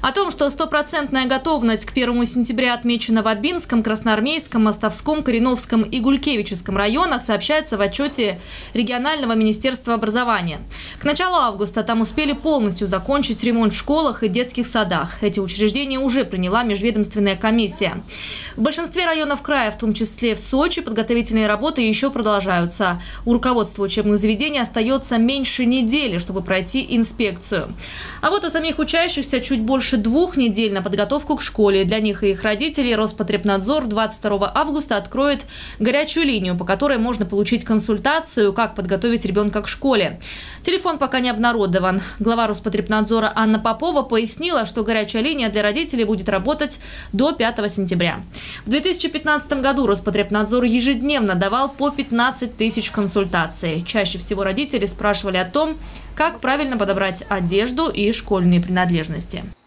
О том, что стопроцентная готовность к 1 сентября отмечена в Обинском, Красноармейском, Мостовском, Кореновском и Гулькевичском районах, сообщается в отчете регионального министерства образования. К началу августа там успели полностью закончить ремонт в школах и детских садах. Эти учреждения уже приняла межведомственная комиссия. В большинстве районов края, в том числе в Сочи, подготовительные работы еще продолжаются. У руководства учебных заведений остается меньше недели, чтобы пройти инспекцию. А вот у самих учащихся чуть больше 2 недель на подготовку к школе. Для них и их родителей Роспотребнадзор 22 августа откроет горячую линию, по которой можно получить консультацию, как подготовить ребенка к школе. Телефон пока не обнародован. Глава Роспотребнадзора Анна Попова пояснила, что горячая линия для родителей будет работать до 5 сентября. В 2015 году Роспотребнадзор ежедневно давал по 15 тысяч консультаций. Чаще всего родители спрашивали о том, как правильно подобрать одежду и школьные принадлежности.